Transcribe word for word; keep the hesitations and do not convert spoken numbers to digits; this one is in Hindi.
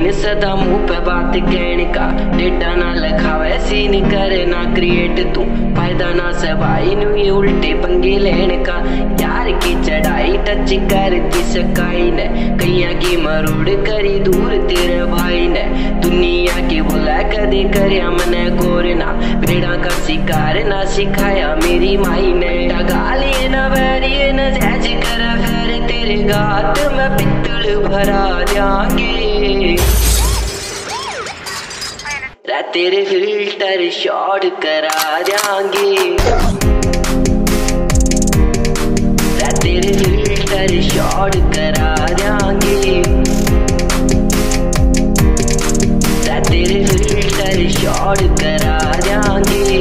शौकीन सदा मुंह पे बात कहने का, डेटा ना लखावे सीन करे ना क्रिएट तू, फायदा ना सबाई नु ये उल्टे पंगे लेने का। यार की चढ़ाई टच करती सकाई ने, कैया की मरोड़ करी दूर तेरे भाई ने, दुनिया की बुला कदे करया मने गोरना, बेड़ा का शिकार ना सिखाया मेरी माई ने। गालिए न बैरिए न जैज कर फिर तेरे गात में पित्तल भरा जाएंगे, तेरे फिल्टर शॉर्ट करा जाएंगे, तेरे फिल्टर शॉर्ट करा जाएंगे, तेरे फिल्टर शॉर्ट करा जाएंगे।